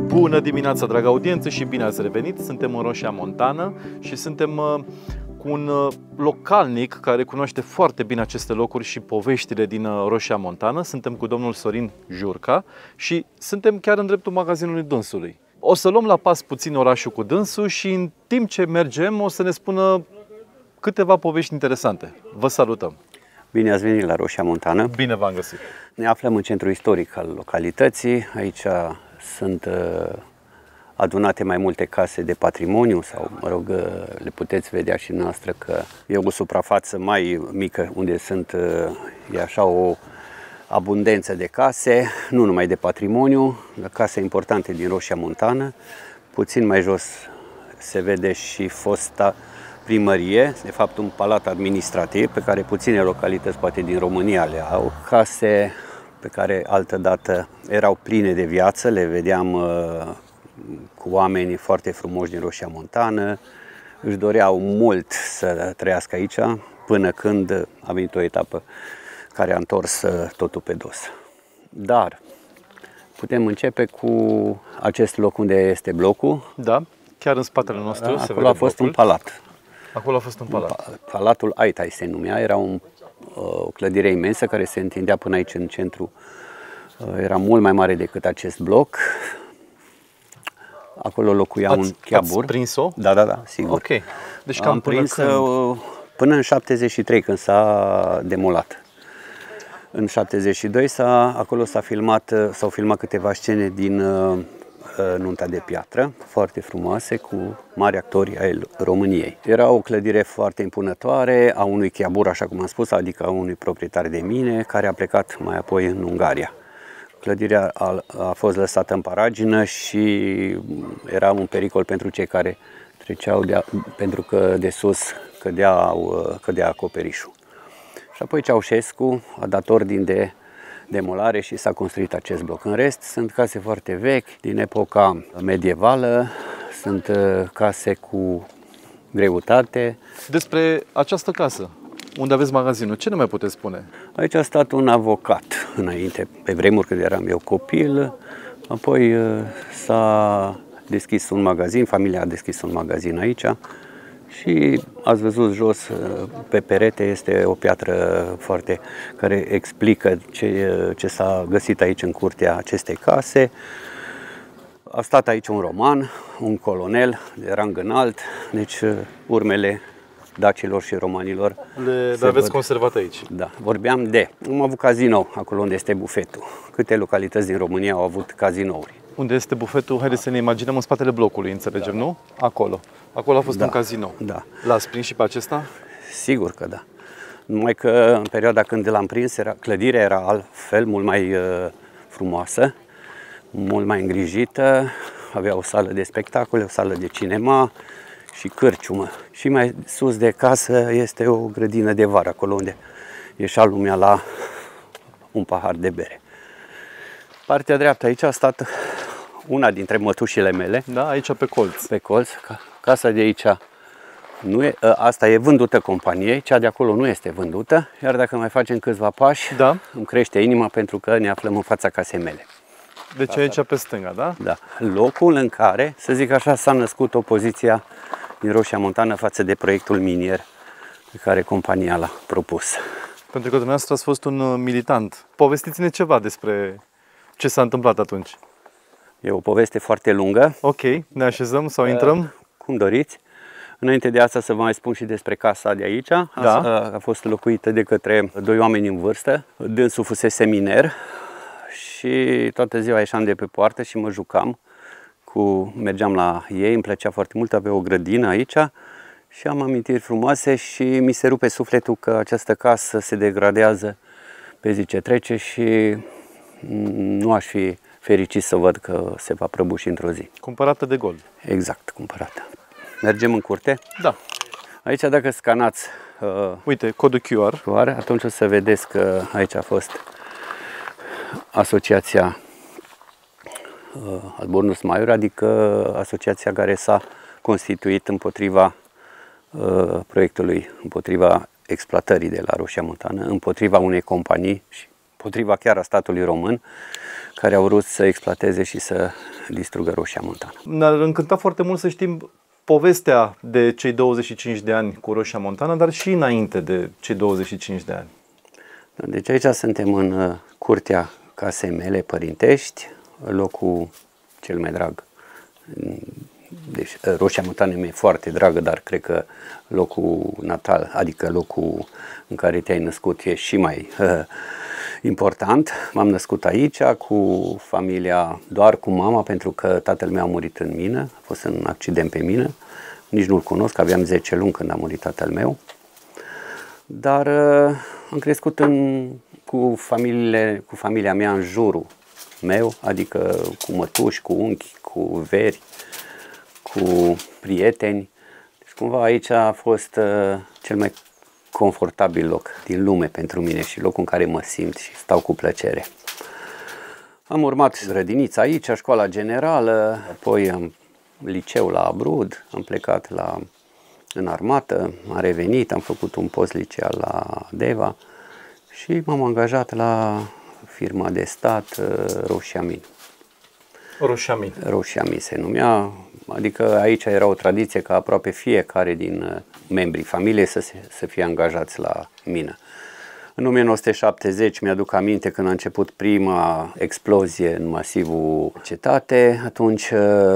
Bună dimineața, dragă audiență, și bine ați revenit! Suntem în Roșia Montană și suntem cu un localnic care cunoaște foarte bine aceste locuri și poveștile din Roșia Montană. Suntem cu domnul Sorin Jurca și suntem chiar în dreptul magazinului dânsului. O să luăm la pas puțin orașul cu dânsul și în timp ce mergem o să ne spună câteva povești interesante. Vă salutăm! Bine ați venit la Roșia Montană! Bine v-am găsit! Ne aflăm în centrul istoric al localității. Aici sunt adunate mai multe case de patrimoniu sau, mă rog, le puteți vedea și noastră că e o suprafață mai mică unde sunt, e așa o abundență de case, nu numai de patrimoniu, dar case importante din Roșia Montană. Puțin mai jos se vede și fosta primărie, de fapt un palat administrativ pe care puține localități poate din România le au. Case pe care altădată erau pline de viață, le vedeam cu oameni foarte frumoși din Roșia Montană, își doreau mult să trăiască aici, până când a venit o etapă care a întors totul pe dos. Dar putem începe cu acest loc unde este blocul. Da, chiar în spatele nostru. Da, acolo a fost un palat. Acolo a fost un palat. Palatul Aitai se numea, era o clădire imensă care se întindea până aici în centru. Era mult mai mare decât acest bloc. Acolo locuia un chiabur. Ați prins-o? Da, sigur. Ok. Deci cam am prins până în 73, când s-a demolat. În 72 acolo s-au filmat câteva scene din Nunta de Piatră, foarte frumoase, cu mari actori ai României. Era o clădire foarte impunătoare a unui chiabur, așa cum am spus, adică a unui proprietar de mine, care a plecat mai apoi în Ungaria. Clădirea a fost lăsată în paragină și era un pericol pentru cei care treceau, pentru că de sus cădea acoperișul. Și apoi Ceaușescu a dat ordin de demolare și s-a construit acest bloc. În rest sunt case foarte vechi, din epoca medievală, sunt case cu greutate. Despre această casă, unde aveți magazinul, ce ne mai puteți spune? Aici a stat un avocat înainte, pe vremuri când eram eu copil, apoi s-a deschis un magazin, familia a deschis un magazin aici și ați văzut jos pe perete este o piatră foarte care explică ce s-a găsit aici în curtea acestei case. A stat aici un roman, un colonel de rang înalt, deci urmele dacilor și romanilor. Le aveți conservat aici? Da, vorbeam am avut cazinou acolo unde este bufetul. Câte localități din România au avut cazinouri? Unde este bufetul? Haideți să ne imaginăm în spatele blocului, înțelegem, nu? Acolo. Acolo a fost un cazinou. Da. L-ați prins și pe acesta? Sigur că da. Numai că în perioada când l-am prins, clădirea era altfel, mult mai frumoasă, mult mai îngrijită, avea o sală de spectacole, o sală de cinema și cârciumă. Și mai sus de casă este o grădină de vară, acolo unde ieșea lumea la un pahar de bere. Partea dreaptă aici a stat una dintre mătușile mele. Da, aici pe colț. Pe colț. Casa de aici nu e, asta e vândută companiei, cea de acolo nu este vândută, iar dacă mai facem câțiva pași, îmi crește inima pentru că ne aflăm în fața casei mele. Deci aici pe stânga, da? Da. Locul în care, să zic așa, s-a născut opoziția din Roșia Montană față de proiectul minier pe care compania l-a propus. Pentru că dumneavoastră ați fost un militant. Povestiți-ne ceva despre ce s-a întâmplat atunci. E o poveste foarte lungă. Ok, ne așezăm sau intrăm? Cum doriți. Înainte de asta să vă mai spun și despre casa de aici. A fost locuită de către doi oameni în vârstă. Dânsul fusese miner și toată ziua ieșeam de pe poartă și mă jucam. Mergeam la ei, îmi plăcea foarte mult, avea o grădină aici și am amintiri frumoase și mi se rupe sufletul că această casă se degradează pe zi ce trece și nu aș fi fericit să văd că se va prăbuși într-o zi. Cumpărată de gol. Exact, cumpărată. Mergem în curte? Da. Aici dacă scanați uite, codul QR, atunci o să vedeți că aici a fost asociația Albornoz Maior, adică asociația care s-a constituit împotriva proiectului, împotriva exploatării de la Roșia Montană, împotriva unei companii și potriva chiar a statului român, care au vrut să exploateze și să distrugă Roșia Montană. Ne-ar încânta foarte mult să știm povestea de cei 25 de ani cu Roșia Montană, dar și înainte de cei 25 de ani. Deci aici suntem în curtea casei mele părintești, locul cel mai drag. Deci Roșia Montană mi-e foarte dragă, dar cred că locul natal, adică locul în care te-ai născut, e și mai important. M-am născut aici cu familia, doar cu mama, pentru că tatăl meu a murit în mină, a fost în accident pe mină. Nici nu-l cunosc, aveam 10 luni când a murit tatăl meu. Dar am crescut cu familia mea în jurul meu, adică cu mătuși, cu unchi, cu veri, cu prieteni. Deci cumva aici a fost cel mai confortabil loc din lume pentru mine și locul în care mă simt și stau cu plăcere. Am urmat grădinița aici, școala generală, apoi am liceu la Abrud, am plecat în armată, am revenit, am făcut un post liceal la Deva și m-am angajat la firma de stat Roșia-Min. Roșia-Min. Roșia-Min se numea, adică aici era o tradiție ca aproape fiecare din membrii familiei să fie angajați la mină. În 1970 mi-aduc aminte când a început prima explozie în masivul Cetate, atunci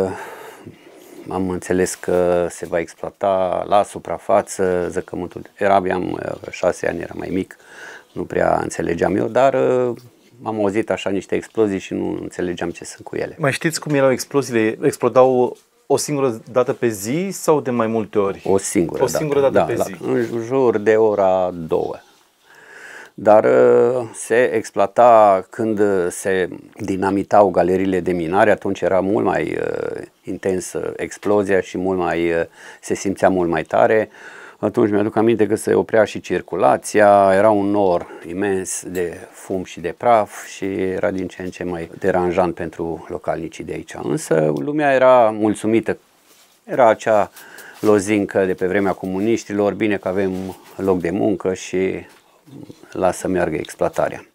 am înțeles că se va exploata la suprafață zăcământul. Aveam 6 ani, era mai mic, nu prea înțelegeam eu, dar am auzit așa niște explozii și nu înțelegeam ce sunt cu ele. Mai știți cum erau exploziile? Explodau o singură dată pe zi sau de mai multe ori? O singură dată da, pe zi. În jur de ora 2. Dar se exploata când se dinamitau galeriile de minare, atunci era mult mai intensă explozia și se simțea mult mai tare. Atunci mi-aduc aminte că se oprea și circulația, era un nor imens de fum și de praf și era din ce în ce mai deranjant pentru localnicii de aici. Însă lumea era mulțumită, era acea lozincă de pe vremea comuniștilor, bine că avem loc de muncă și lasă meargă exploatarea.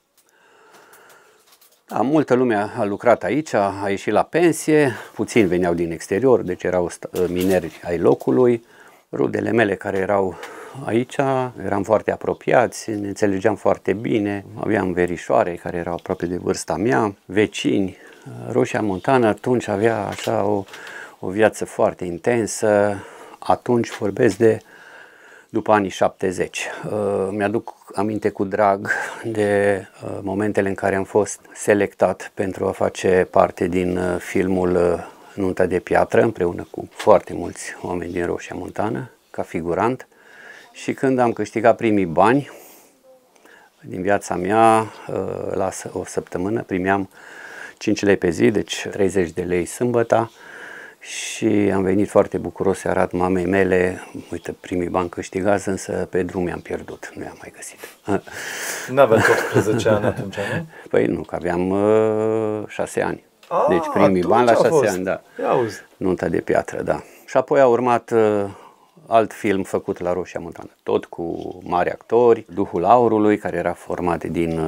Da, multă lume a lucrat aici, a ieșit la pensie, puțini veneau din exterior, deci erau mineri ai locului. Rudele mele care erau aici, eram foarte apropiați, ne înțelegeam foarte bine, aveam verișoare care erau aproape de vârsta mea, vecini. Roșia Montană atunci avea așa o viață foarte intensă, atunci vorbesc de după anii 70. Mi-aduc aminte cu drag de momentele în care am fost selectat pentru a face parte din filmul Nunta de piatră, împreună cu foarte mulți oameni din Roșia Montană, ca figurant. Și când am câștigat primii bani din viața mea, la o săptămână primeam 5 lei pe zi, deci 30 de lei sâmbăta. Și am venit foarte bucuros să arăt mamei mele, uite, primii bani câștigați, însă pe drum i-am pierdut, nu i-am mai găsit. Nu aveați 18 ani atunci, nu? Păi nu, că aveam 6 ani. Deci primii bani la 6 ani, da. Nunta de piatră, da. Și apoi a urmat alt film făcut la Roșia Montană, tot cu mari actori, Duhul Aurului, care era format din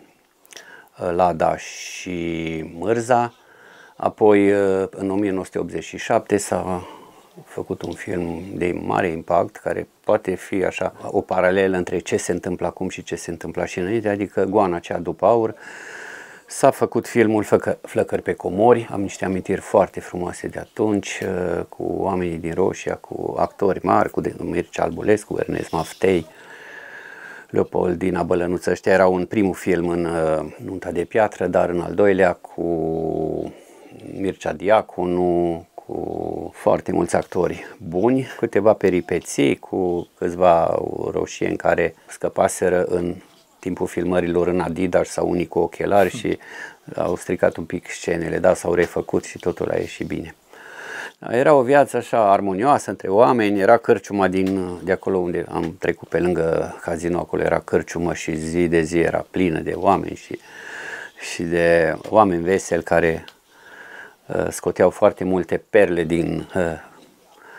Lada și Mârza. Apoi, în 1987, s-a făcut un film de mare impact, care poate fi așa o paralelă între ce se întâmplă acum și ce se întâmpla și înainte, adică Goana cea după aur. S-a făcut filmul Flăcări pe comori, am niște amintiri foarte frumoase de atunci, cu oamenii din Roșia, cu actori mari, cu Mircea Albulescu, Ernest Maftei, Leopoldina Bălănuță. Ăștia erau în primul film în Nunta de piatră, dar în al doilea cu Mircea Diaconu, cu foarte mulți actori buni, câteva peripeții, cu câțiva roșieni care scăpaseră în timpul filmărilor în Adidas sau unii cu ochelari și au stricat un pic scenele, dar s-au refăcut și totul a ieșit bine. Era o viață așa armonioasă între oameni, era cărciuma de acolo unde am trecut pe lângă casino, acolo era cărciumă și zi de zi era plină de oameni și de oameni veseli care scoteau foarte multe perle din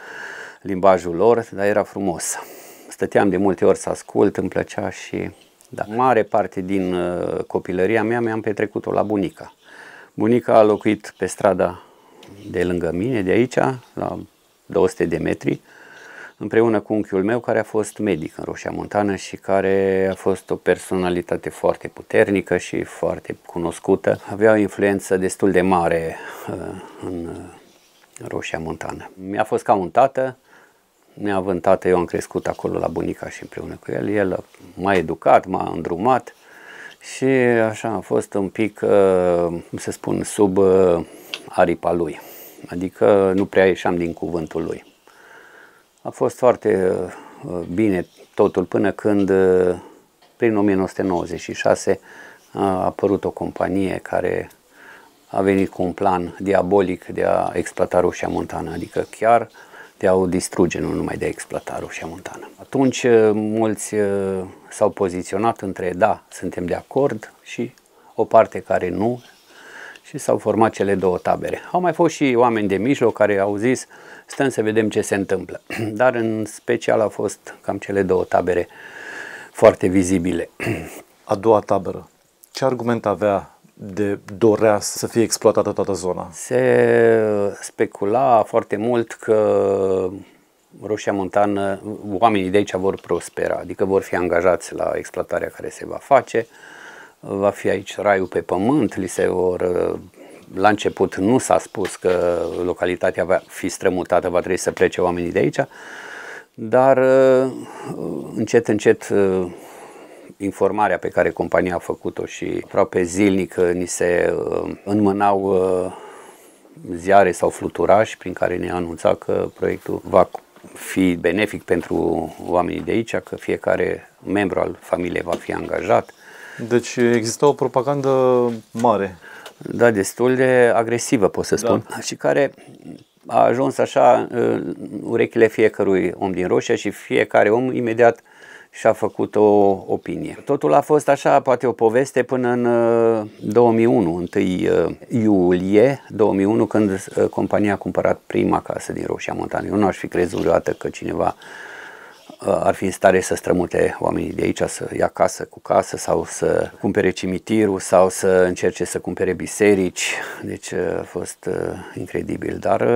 limbajul lor, dar era frumos. Stăteam de multe ori să ascult, îmi plăcea și Da. Mare parte din copilăria mea mi-am petrecut-o la bunica. Bunica a locuit pe strada de lângă mine, de aici, la 200 de metri, împreună cu unchiul meu care a fost medic în Roșia Montană și care a fost o personalitate foarte puternică și foarte cunoscută. Avea o influență destul de mare în Roșia Montană. Mi-a fost ca un tată, neavând tată, eu am crescut acolo la bunica și împreună cu el. El m-a educat, m-a îndrumat și așa a fost un pic, cum să spun, sub aripa lui. Adică nu prea ieșeam din cuvântul lui. A fost foarte bine totul până când, prin 1996, a apărut o companie care a venit cu un plan diabolic de a exploata Roșia Montană, adică chiar de a o distruge, nu numai de a exploata Roșia Montană. Atunci mulți s-au poziționat între da, suntem de acord și o parte care nu și s-au format cele două tabere. Au mai fost și oameni de mijloc care au zis stăm să vedem ce se întâmplă, dar în special au fost cam cele două tabere foarte vizibile. A doua tabără, ce argument avea de dorea să fie exploatată toată zona? Se specula foarte mult că Roșia Montană, oamenii de aici vor prospera, adică vor fi angajați la exploatarea care se va face, va fi aici raiul pe pământ, la început nu s-a spus că localitatea va fi strămutată, va trebui să plece oamenii de aici, dar încet, încet informarea pe care compania a făcut-o și aproape zilnic ni se înmânau ziare sau fluturași prin care ne anunța că proiectul va fi benefic pentru oamenii de aici, că fiecare membru al familiei va fi angajat. Deci exista o propagandă mare. Da, destul de agresivă, pot să spun, și care a ajuns așa urechile fiecărui om din Roșia și fiecare om imediat și-a făcut o opinie. Totul a fost așa, poate o poveste până în 2001, 1 iulie 2001, când compania a cumpărat prima casă din Roșia Montană. Eu nu aș fi crezut vreodată că cineva ar fi în stare să strămute oamenii de aici, să ia casă cu casă sau să cumpere cimitirul sau să încerce să cumpere biserici. Deci a fost incredibil, dar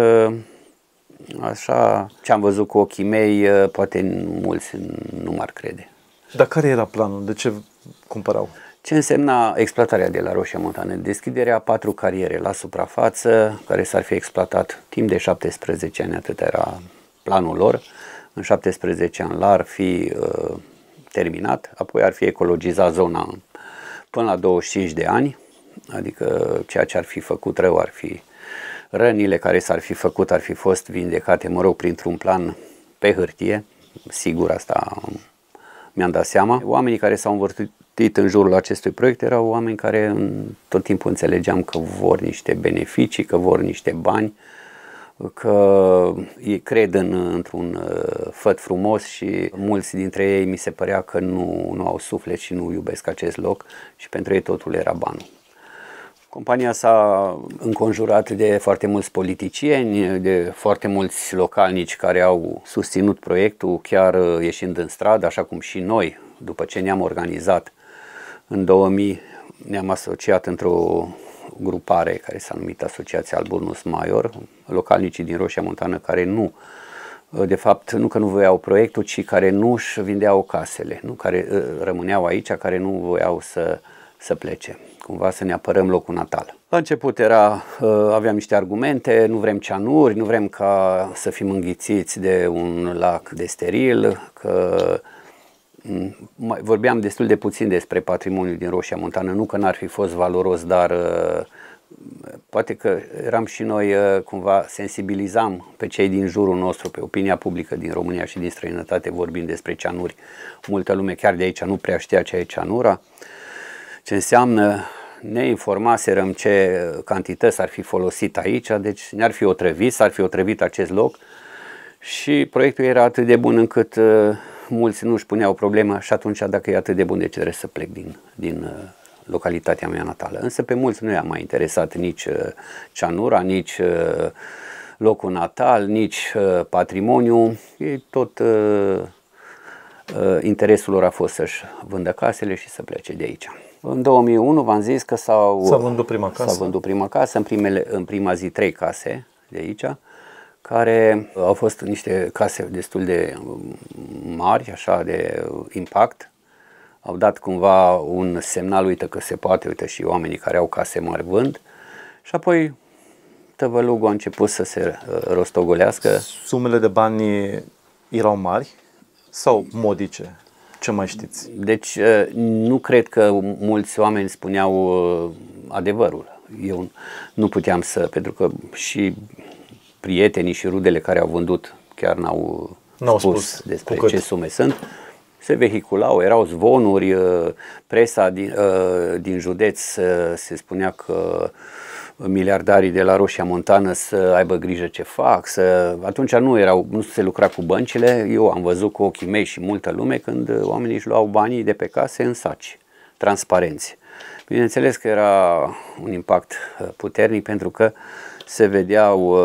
așa ce am văzut cu ochii mei, poate mulți nu m-ar crede. Dar care era planul? De ce cumpărau? Ce însemna exploatarea de la Roșia Montană? Deschiderea a 4 cariere la suprafață, care s-ar fi exploatat timp de 17 ani, atât era planul lor. În 17 ani l-ar fi terminat, apoi ar fi ecologizat zona până la 25 de ani, adică ceea ce ar fi făcut rău ar fi rănile care s-ar fi făcut, ar fi fost vindecate, mă rog, printr-un plan pe hârtie, sigur asta mi-am dat seama. Oamenii care s-au învârtit în jurul acestui proiect erau oameni care tot timpul înțelegeam că vor niște beneficii, că vor niște bani, că ei cred într-un făt frumos și mulți dintre ei mi se părea că nu au suflet și nu iubesc acest loc și pentru ei totul era banul. Compania s-a înconjurat de foarte mulți politicieni, de foarte mulți localnici care au susținut proiectul, chiar ieșind în stradă, așa cum și noi, după ce ne-am organizat în 2000, ne-am asociat într-o grupare care s-a numit Asociația Alburnus Maior, localnicii din Roșia Montană care nu, de fapt, nu că nu voiau proiectul, ci care nu își vindeau casele, nu, care rămâneau aici, care nu voiau să plece, cumva să ne apărăm locul natal. La început aveam niște argumente, nu vrem cianuri, nu vrem ca să fim înghițiți de un lac de steril, că vorbeam destul de puțin despre patrimoniul din Roșia Montană, nu că n-ar fi fost valoros, dar poate că eram și noi, cumva sensibilizam pe cei din jurul nostru, pe opinia publică din România și din străinătate vorbind despre cianuri. Multă lume chiar de aici nu prea știa ce e cianura, ce înseamnă, ne informaserăm ce cantități ar fi folosit aici, deci ne-ar fi otrăvit, s-ar fi otrăvit acest loc și proiectul era atât de bun încât mulți nu își puneau problema și atunci dacă e atât de bun de ce trebuie să plec din localitatea mea natală. Însă pe mulți nu i-a mai interesat nici cianura, nici locul natal, nici patrimoniu. Ei tot interesul lor a fost să-și vândă casele și să plece de aici. În 2001 v-am zis că s-a vândut prima casă. S-a vândut prima casă, în prima zi 3 case de aici, care au fost niște case destul de mari, așa, de impact. Au dat cumva un semnal, uite că se poate, uite și oamenii care au case mari vând. Și apoi tăvălugul a început să se rostogolească. Sumele de bani erau mari sau modice? Ce mai știți? Deci nu cred că mulți oameni spuneau adevărul. Eu nu puteam pentru că și prietenii și rudele care au vândut chiar n-au spus despre ce sume sunt. Se vehiculau, erau zvonuri, presa din județ se spunea că miliardarii de la Roșia Montană să aibă grijă ce fac. Atunci nu se lucra cu băncile. Eu am văzut cu ochii mei și multă lume când oamenii își luau banii de pe case în saci transparenți. Bineînțeles că era un impact puternic pentru că se vedeau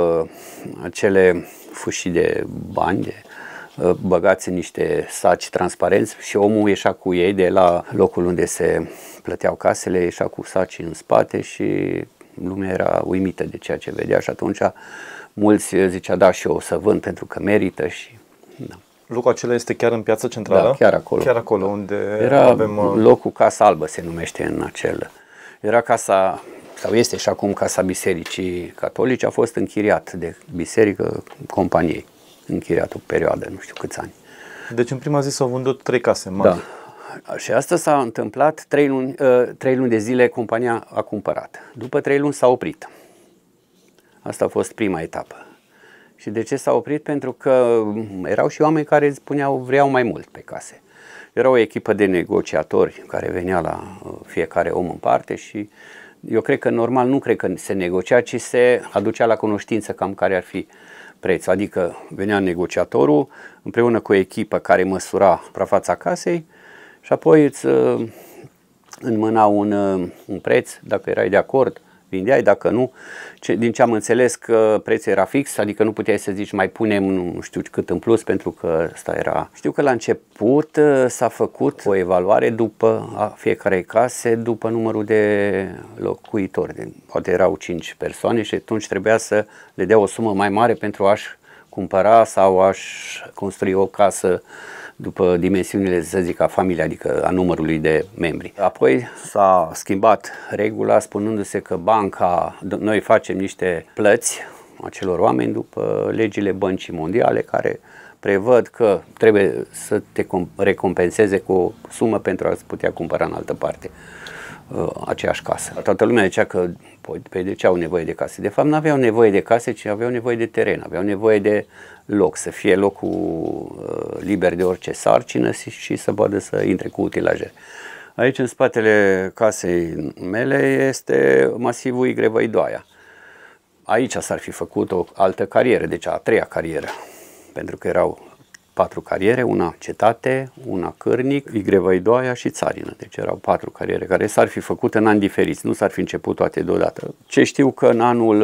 acele fâșii de bani băgați în niște saci transparenți și omul ieșea cu ei de la locul unde se plăteau casele, ieșea cu saci în spate și lumea era uimită de ceea ce vedea și atunci mulți zicea da și eu o să vând pentru că merită și da. Locul acela este chiar în Piața Centrală? Da, chiar acolo. Chiar acolo unde avem locul Casa Albă se numește în acel. Era casa, sau este și acum Casa Bisericii Catolice, a fost închiriat de biserică companiei. Închiriat o perioadă, nu știu câți ani. Deci în prima zi s-au vândut 3 case mari. Da. Și asta s-a întâmplat 3 luni de zile compania a cumpărat. După 3 luni s-a oprit. Asta a fost prima etapă. Și de ce s-a oprit? Pentru că erau și oameni care spuneau vreau mai mult pe case. Era o echipă de negociatori care venea la fiecare om în parte și eu cred că normal nu cred că se negocia, ci se aducea la cunoștință cam care ar fi prețul. Adică venea negociatorul împreună cu o echipă care măsura suprafața casei și apoi îți înmâna un preț, dacă erai de acord, vindeai, dacă nu. Din ce am înțeles că prețul era fix, adică nu puteai să zici mai punem nu știu cât în plus pentru că asta era. Știu că la început s-a făcut o evaluare după fiecare case, după numărul de locuitori. Poate erau 5 persoane și atunci trebuia să le dea o sumă mai mare pentru a-și cumpăra sau a-și construi o casă după dimensiunile, să zic, a familiei, adică a numărului de membri. Apoi s-a schimbat regula spunându-se că banca, noi facem niște plăți acelor oameni după legile Băncii Mondiale care prevăd că trebuie să te recompenseze cu o sumă pentru a-ți putea cumpăra în altă parte aceeași casă. Toată lumea zicea că de ce au nevoie de case? De fapt nu aveau nevoie de case, ci aveau nevoie de teren, aveau nevoie de loc, să fie locul liber de orice sarcină și să poată să intre cu utilaje. Aici în spatele casei mele este masivul Igrevăidoaia. Aici s-ar fi făcut o altă carieră, deci a 3-a carieră, pentru că erau 4 cariere, una Cetate, una Cârnic, Igrevăidoaia și Țarină. Deci erau 4 cariere care s-ar fi făcut în ani diferiți, nu s-ar fi început toate deodată. Ce știu că în anul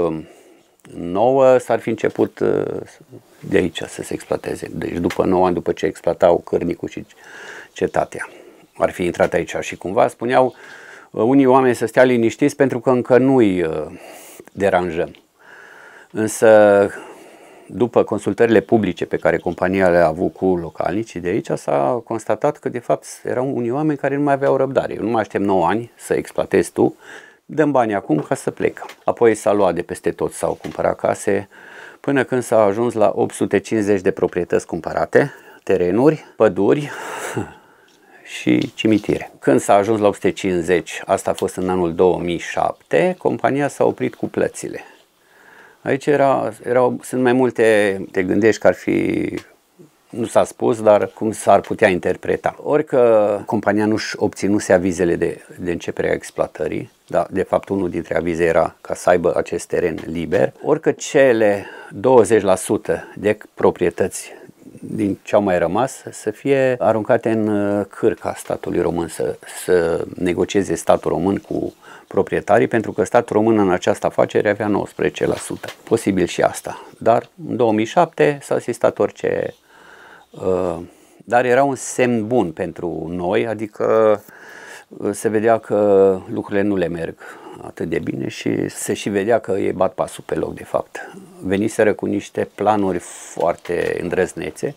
9 s-ar fi început de aici să se exploateze. Deci după 9 ani, după ce exploatau Cârnicul și Cetatea, ar fi intrat aici și cumva spuneau unii oameni să stea liniștiți pentru că încă nu-i deranjăm. Însă după consultările publice pe care compania le-a avut cu localnicii de aici, s-a constatat că de fapt erau unii oameni care nu mai aveau răbdare. Eu nu mai aștept 9 ani să exploatezi tu, dăm bani acum ca să plec. Apoi s-a luat de peste tot, s-au cumpărat case, până când s-a ajuns la 850 de proprietăți cumpărate, terenuri, păduri și cimitire. Când s-a ajuns la 850, asta a fost în anul 2007, compania s-a oprit cu plățile. Aici sunt mai multe, te gândești că ar fi, nu s-a spus, dar cum s-ar putea interpreta. Ori că compania nu-și obținuse avizele de începere a exploatării, da, de fapt unul dintre avize era ca să aibă acest teren liber, ori că cele 20% de proprietăți din ce au mai rămas să fie aruncate în cârca statului român, să negocieze statul român cu proprietarii, pentru că statul român în această afacere avea 19%. Posibil și asta. Dar în 2007 s-a asistat orice dar era un semn bun pentru noi, adică se vedea că lucrurile nu le merg atât de bine și se și vedea că ei bat pasul pe loc de fapt. Veniseră cu niște planuri foarte îndrăznețe.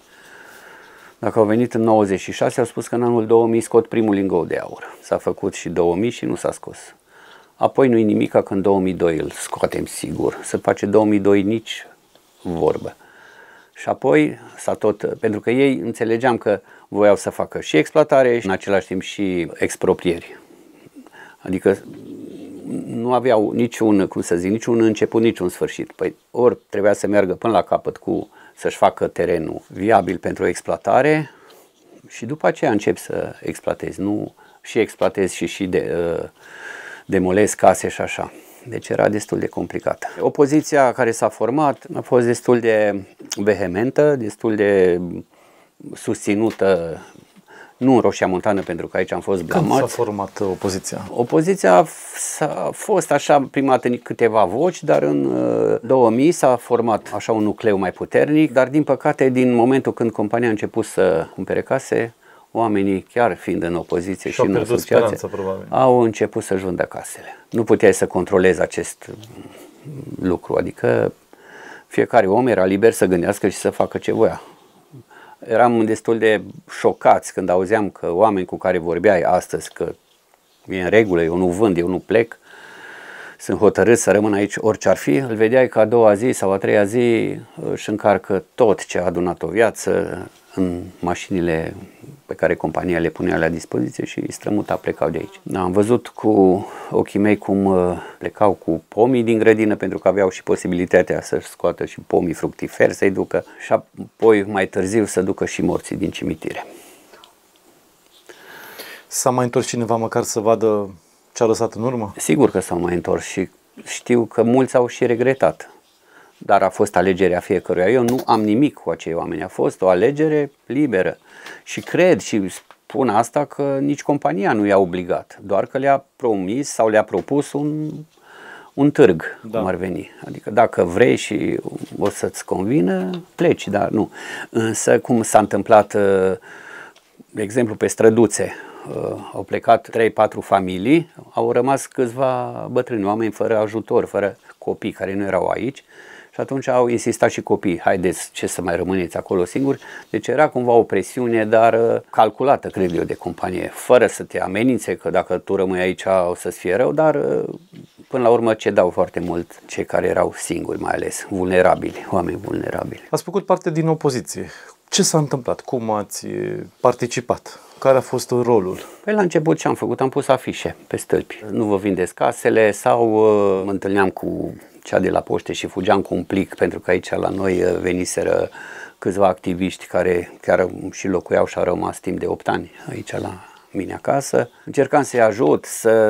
Dacă au venit în 96, au spus că în anul 2000 scot primul lingou de aur. S-a făcut și 2000 și nu s-a scos. Apoi nu-i nimica că în 2002 îl scoatem sigur. Să face 2002 nici vorbă. Și apoi s-a tot, pentru că ei înțelegeam că voiau să facă și exploatare și în același timp și exproprieri. Adică nu aveau niciun, cum să zic, niciun început, niciun sfârșit. Păi ori trebuia să meargă până la capăt cu să-și facă terenul viabil pentru exploatare și după aceea încep să exploatezi, nu și exploatezi și demolezi case și așa. Deci era destul de complicată. Opoziția care s-a format a fost destul de vehementă, destul de susținută, nu în Roșia Montană, pentru că aici am fost blamați. Când s-a format opoziția? Opoziția a fost așa prima dată în câteva voci, dar în 2000 s-a format așa un nucleu mai puternic, dar din păcate din momentul când compania a început să cumpere case, oamenii, chiar fiind în opoziție și în asociație, au început să-și vândă casele. Nu puteai să controlezi acest lucru, adică fiecare om era liber să gândească și să facă ce voia. Eram destul de șocați când auzeam că oameni cu care vorbeai astăzi că e în regulă, eu nu vând, eu nu plec, sunt hotărât să rămân aici orice ar fi, îl vedeai că a doua zi sau a treia zi își încarcă tot ce a adunat o viață în mașinile pe care compania le punea la dispoziție și strămuta, plecau de aici. Da, am văzut cu ochii mei cum plecau cu pomii din grădină, pentru că aveau și posibilitatea să-și scoată și pomii fructiferi să-i ducă și apoi mai târziu să ducă și morții din cimitire. S-a mai întors cineva măcar să vadă ce a lăsat în urmă? Sigur că s-au mai întors și știu că mulți au și regretat. Dar a fost alegerea fiecăruia. Eu nu am nimic cu acei oameni. A fost o alegere liberă. Și cred și spun asta că nici compania nu i-a obligat. Doar că le-a promis sau le-a propus un târg, cum ar veni. Adică dacă vrei și o să-ți convină, pleci, dar nu. Însă cum s-a întâmplat, de exemplu, pe Străduțe, au plecat 3-4 familii, au rămas câțiva bătrâni, oameni fără ajutor, fără copii care nu erau aici. Și atunci au insistat și copiii, haideți, ce să mai rămâneți acolo singuri. Deci era cumva o presiune, dar calculată, cred eu, de companie, fără să te amenințe că dacă tu rămâi aici o să-ți fie rău, dar până la urmă cedau foarte mult cei care erau singuri, mai ales vulnerabili, oameni vulnerabili. Ați făcut parte din opoziție. Ce s-a întâmplat? Cum ați participat? Care a fost rolul? Păi la început ce am făcut? Am pus afișe pe stâlpi. Nu vă vindeți casele sau mă întâlneam cu cea de la poște și fugeam cu un plic, pentru că aici la noi veniseră câțiva activiști care chiar și locuiau și au rămas timp de 8 ani aici la mine acasă. Încercam să-i ajut,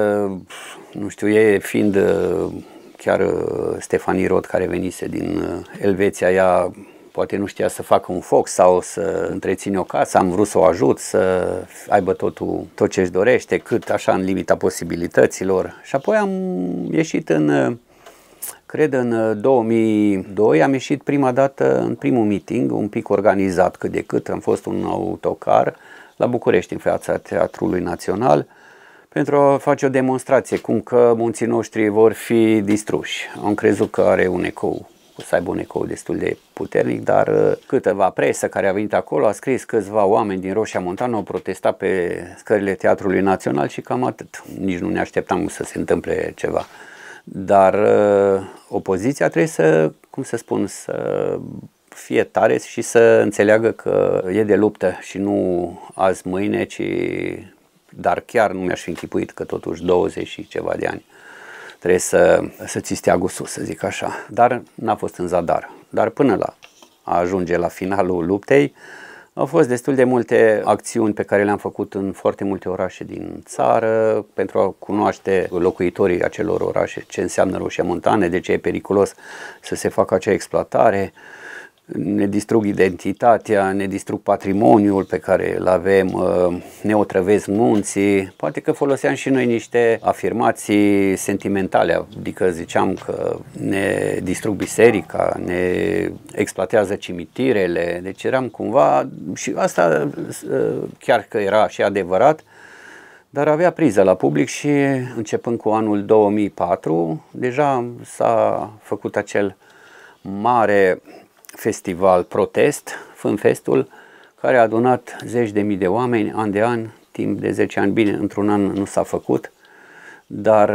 nu știu, ei fiind chiar Stefanie Rod, care venise din Elveția, ea poate nu știa să facă un foc sau să întreține o casă, am vrut să o ajut să aibă tot ce își dorește, cât așa în limita posibilităților. Și apoi am ieșit cred în 2002, am ieșit prima dată în primul meeting, un pic organizat cât de cât, am fost un autocar la București, în fața Teatrului Național, pentru a face o demonstrație, cum că munții noștri vor fi distruși. Am crezut că are un ecou, o să aibă un ecou destul de puternic, dar câteva presă care a venit acolo a scris câțiva oameni din Roșia Montană, au protestat pe scările Teatrului Național și cam atât. Nici nu ne așteptam să se întâmple ceva. Dar opoziția trebuie să, cum să spun, să fie tare și să înțeleagă că e de luptă și nu azi mâine, dar chiar nu mi-aș fi închipuit că totuși 20 și ceva de ani trebuie să ți steagul sus, să zic așa. Dar n-a fost în zadar. Dar până la a ajunge la finalul luptei, au fost destul de multe acțiuni pe care le-am făcut în foarte multe orașe din țară pentru a cunoaște locuitorii acelor orașe ce înseamnă Roșia Montană, de ce e periculos să se facă acea exploatare. ne distrug identitatea, ne distrug patrimoniul pe care îl avem, ne otrăvesc munții. Poate că foloseam și noi niște afirmații sentimentale, adică ziceam că ne distrug biserica, ne exploatează cimitirele, deci eram cumva, și asta chiar că era și adevărat, dar avea priză la public și începând cu anul 2004, deja s-a făcut acel mare festival protest, FânFestul, care a adunat zeci de mii de oameni, an de an, timp de 10 ani. Bine, într-un an nu s-a făcut, dar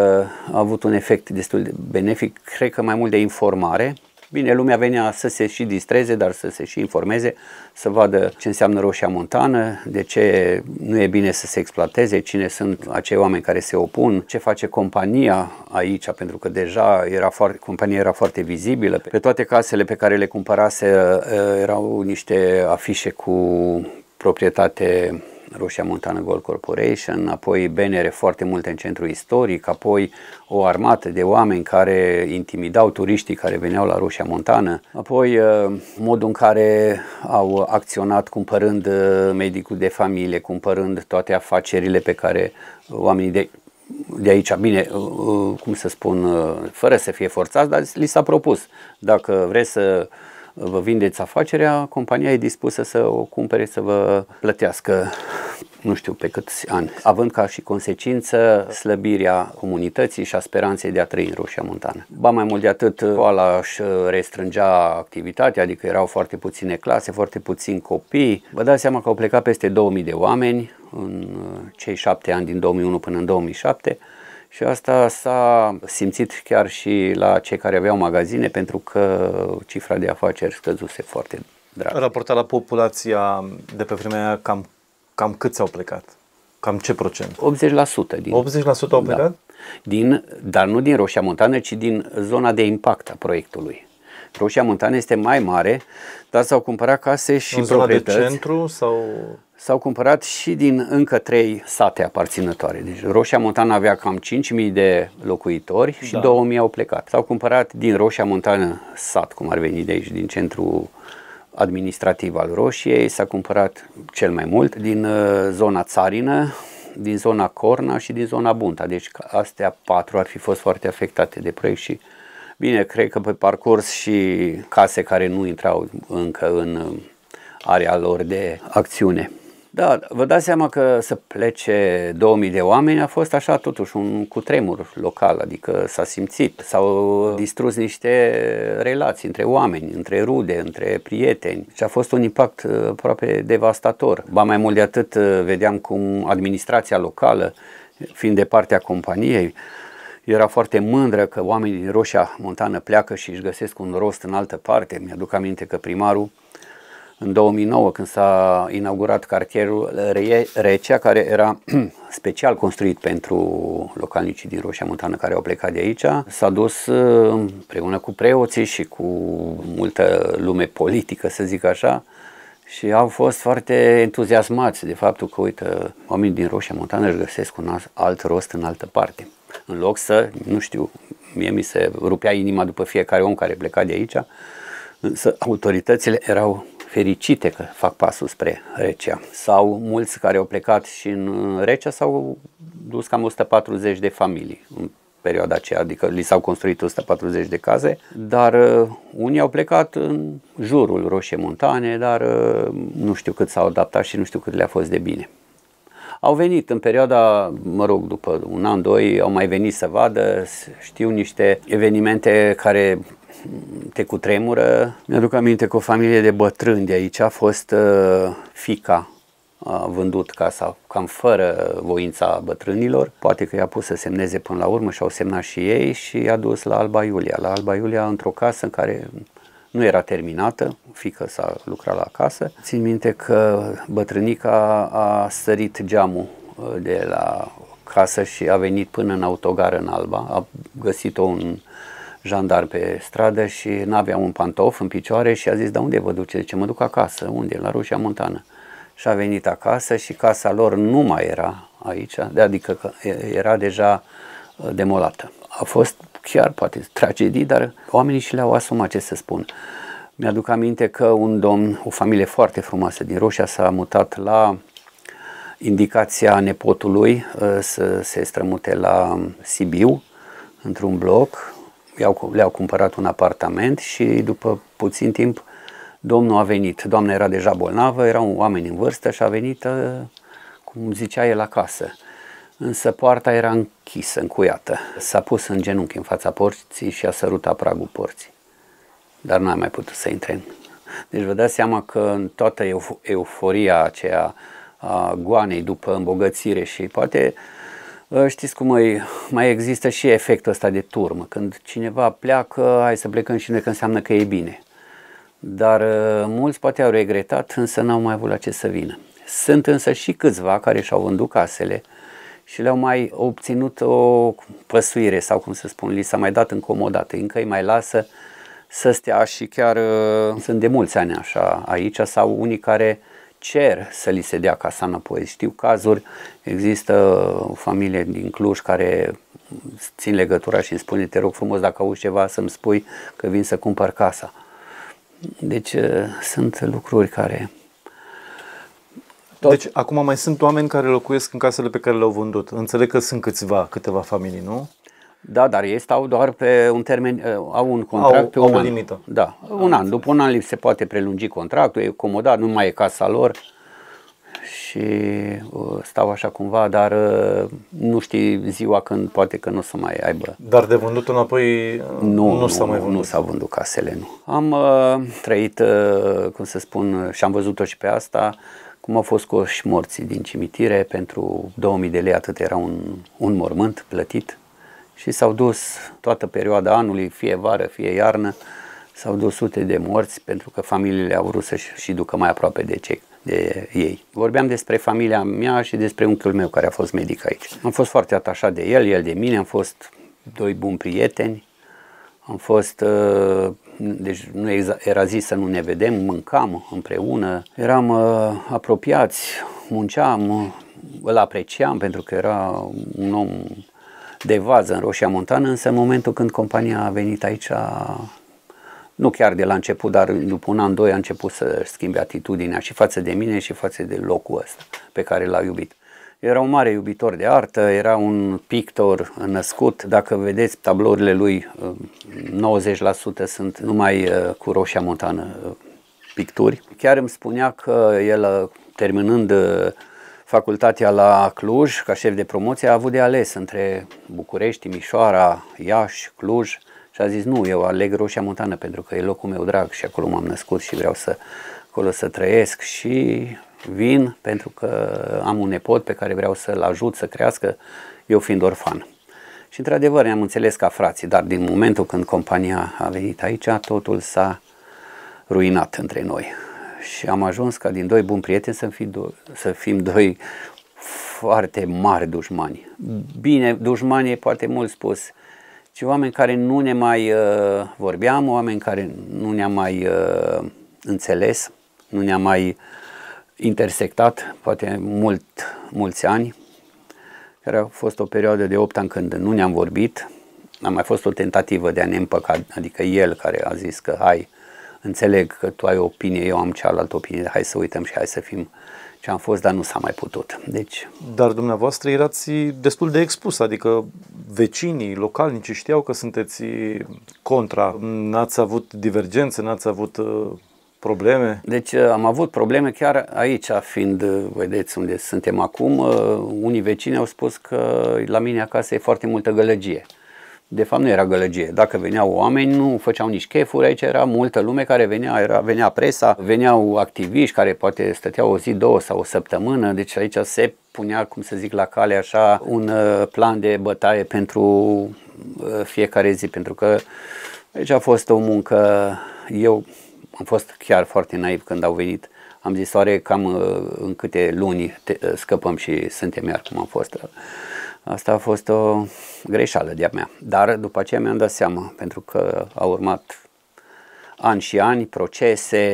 a avut un efect destul de benefic, cred că mai mult de informare. Bine, lumea venea să se și distreze, dar să se și informeze, să vadă ce înseamnă Roșia Montană, de ce nu e bine să se exploateze, cine sunt acei oameni care se opun, ce face compania aici, pentru că deja compania era foarte vizibilă. Pe toate casele pe care le cumpărase erau niște afișe cu proprietate Roșia Montană Gold Corporation, apoi bannere foarte multe în centrul istoric, apoi o armată de oameni care intimidau turiștii care veneau la Roșia Montană, apoi modul în care au acționat cumpărând medicul de familie, cumpărând toate afacerile pe care oamenii de aici, bine, cum să spun, fără să fie forțați, dar li s-a propus. Dacă vreți să vă vindeți afacerea, compania e dispusă să o cumpere, să vă plătească nu știu pe câți ani, având ca și consecință slăbirea comunității și a speranței de a trăi în Roșia Montană. Ba mai mult de atât, școala își restrângea activitatea, adică erau foarte puține clase, foarte puțini copii. Vă dați seama că au plecat peste 2000 de oameni în cei 7 ani din 2001 până în 2007. Și asta s-a simțit chiar și la cei care aveau magazine, pentru că cifra de afaceri scăzuse foarte drastic. Raportat la populația de pe vremea aia, cam câți au plecat? Cam ce procent? 80% din... 80% au plecat? Da. Dar nu din Roșia Montană, ci din zona de impact a proiectului. Roșia Montană este mai mare, dar s-au cumpărat case și în zona proprietăți. De centru sau... S-au cumpărat și din încă 3 sate aparținătoare. Deci Roșia Montană avea cam 5.000 de locuitori și 2.000 au plecat. S-au cumpărat din Roșia Montană sat, cum ar veni de aici, din centru administrativ al Roșiei, s-a cumpărat cel mai mult din zona Țarină, din zona Corna și din zona Bunta. Deci astea 4 ar fi fost foarte afectate de proiect și bine, cred că pe parcurs și case care nu intrau încă în area lor de acțiune. Da, vă dați seama că să plece 2000 de oameni a fost așa totuși un cutremur local, adică s-a simțit, s-au distrus niște relații între oameni, între rude, între prieteni și a fost un impact aproape devastator. Ba mai mult de atât, vedeam cum administrația locală, fiind de partea companiei, era foarte mândră că oamenii din Roșia Montană pleacă și își găsesc un rost în altă parte. Mi-aduc aminte că primarul, în 2009, când s-a inaugurat cartierul Recea, care era special construit pentru localnicii din Roșia Montană care au plecat de aici, s-a dus împreună cu preoții și cu multă lume politică, să zic așa, și au fost foarte entuziasmați de faptul că, uite, oamenii din Roșia Montană își găsesc un alt rost în altă parte. În loc să, nu știu, mie mi se rupea inima după fiecare om care pleca de aici, însă autoritățile erau fericite că fac pasul spre Recea. Sau mulți care au plecat și în Recea s-au dus cam 140 de familii în perioada aceea, adică li s-au construit 140 de case, dar unii au plecat în jurul Roșiei Montane, dar nu știu cât s-au adaptat și nu știu cât le-a fost de bine. Au venit în perioada, mă rog, după un an, doi, au mai venit să vadă, știu niște evenimente care te cutremură. Mi-aduc aminte că o familie de bătrâni de aici a fost fiica, a vândut casa cam fără voința bătrânilor. Poate că i-a pus să semneze până la urmă și au semnat și ei și i-a dus la Alba Iulia. La Alba Iulia, într-o casă în care nu era terminată, fiica s-a lucrat la casă. Țin minte că bătrânica a sărit geamul de la casă și a venit până în autogară în Alba. A găsit-o un jandarm pe stradă și n-avea un pantof în picioare și a zis: da, unde vă duceți? Zice: mă duc acasă. Unde? La Roșia Montană. Și a venit acasă și casa lor nu mai era aici, adică că era deja demolată. A fost chiar poate tragedii, dar oamenii și le-au asumat, ce să spun. Mi-aduc aminte că un domn, o familie foarte frumoasă din Roșia s-a mutat la indicația nepotului să se strămute la Sibiu, într-un bloc. Le-au cumpărat un apartament și după puțin timp domnul a venit. Doamna era deja bolnavă, erau oameni în vârstă și a venit, cum zicea el, acasă. Însă poarta era închisă, încuiată. S-a pus în genunchi în fața porții și a sărutat pragul porții. Dar nu a mai putut să intre. Deci vă dați seama că în toată euforia aceea a goanei după îmbogățire și poate, știți cum mai există și efectul ăsta de turmă. Când cineva pleacă, hai să plecăm și noi, că înseamnă că e bine. Dar mulți poate au regretat, însă n-au mai avut la ce să vină. Sunt însă și câțiva care și-au vândut casele și le-au mai obținut o păsuire sau, cum să spun, li s-a mai dat încomodată, încă îi mai lasă să stea și chiar sunt de mulți ani așa aici, sau unii care cer să li se dea casa înapoi. Știu cazuri, există o familie din Cluj care țin legătura și îmi spune: te rog frumos, dacă auzi ceva, să-mi spui că vin să cumpăr casa. Deci sunt lucruri care... Deci acum mai sunt oameni care locuiesc în casele pe care le-au vândut. Înțeleg că sunt câteva familii, nu? Da, dar ei stau doar pe un termen, au un contract pe un an. Limită. Da, un an. După un an li se poate prelungi contractul, e comodat, nu mai e casa lor și stau așa cumva, dar nu știi ziua când poate că nu o să mai aibă. Dar de vândut înapoi nu s-a mai vândut? Nu s-au vândut casele, nu. Am trăit, cum să spun, și am văzut-o și pe asta, cum au fost scoși morții din cimitire pentru 2000 de lei, atât era un mormânt plătit. Și s-au dus toată perioada anului, fie vară, fie iarnă, s-au dus sute de morți pentru că familiile au vrut să-și ducă mai aproape de ei. Vorbeam despre familia mea și despre unchiul meu care a fost medic aici. Am fost foarte atașat de el de mine, am fost doi buni prieteni, am fost, deci nu era zis să nu ne vedem, mâncam împreună, eram apropiați, munceam, îl apreciam pentru că era un om de vază în Roșia Montană, însă în momentul când compania a venit aici, nu chiar de la început, dar după un an, doi a început să schimbe atitudinea și față de mine și față de locul ăsta pe care l-a iubit. Era un mare iubitor de artă, era un pictor născut. Dacă vedeți tablourile lui, 90% sunt numai cu Roșia Montană picturi. Chiar îmi spunea că el, terminând facultatea la Cluj, ca șef de promoție, a avut de ales între București, Timișoara, Iași, Cluj și a zis: nu, eu aleg Roșia Montană pentru că e locul meu drag și acolo m-am născut și vreau acolo să trăiesc și vin pentru că am un nepot pe care vreau să-l ajut să crească, eu fiind orfan. Și într-adevăr ne-am înțeles ca frații, dar din momentul când compania a venit aici, totul s-a ruinat între noi. Și am ajuns ca din doi buni prieteni să fim doi foarte mari dușmani. Bine, dușmani e poate mult spus, ci oameni care nu ne mai vorbeam, oameni care nu ne-am mai înțeles, nu ne-am mai intersectat, poate mulți ani, care a fost o perioadă de 8 ani când nu ne-am vorbit. A mai fost o tentativă de a ne împăca, adică el care a zis că hai, înțeleg că tu ai o opinie, eu am cealaltă opinie, hai să uităm și hai să fim ce am fost, dar nu s-a mai putut. Dar dumneavoastră erați destul de expus, adică vecinii, localnicii știau că sunteți contra, n-ați avut divergențe, n-ați avut probleme? Deci am avut probleme chiar aici, fiind, vedeți unde suntem acum, unii vecini au spus că la mine acasă e foarte multă gălăgie. De fapt nu era gălăgie. Dacă veneau oameni, nu făceau nici chefuri, aici era multă lume care venea presa, veneau activiști care poate stăteau o zi, două sau o săptămână, deci aici se punea, cum să zic, la cale așa un plan de bătaie pentru fiecare zi, pentru că aici a fost o muncă. Eu am fost chiar foarte naiv când au venit. Am zis, oare cam în câte luni scăpăm și suntem iar cum am fost. Asta a fost o greșeală de-a mea, dar după aceea mi-am dat seama, pentru că au urmat ani și ani, procese,